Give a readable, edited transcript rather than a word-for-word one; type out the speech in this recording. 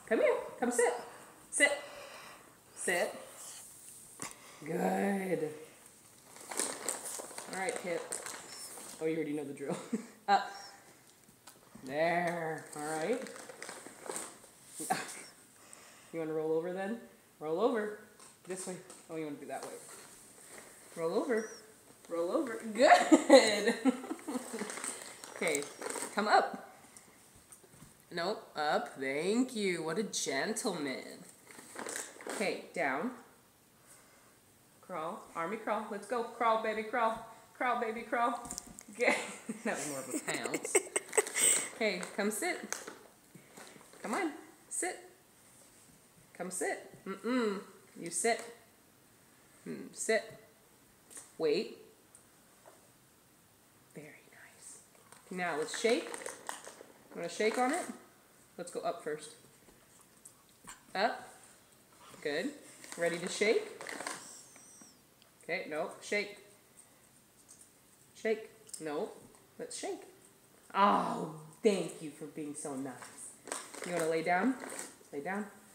Come here. Come sit. Sit. Sit. Good. All right, Pip. Oh, you already know the drill. Up. There. All right. You want to roll over then? Roll over. This way. Oh, you want to do that way. Roll over. Roll over. Good. Okay. Come up. Nope. Up. Thank you. What a gentleman. Okay. Down. Crawl. Army crawl. Let's go. Crawl, baby, crawl. Crawl, baby, crawl. Okay. That was more of a pounce. Okay. Come sit. Come on. Sit. Come sit. You sit. Sit. Wait. Very nice. Now let's shake. You want to shake on it? Let's go up first. Up. Good. Ready to shake? Okay, no. Shake. Shake. No. Let's shake. Oh, thank you for being so nice. You want to lay down? Lay down.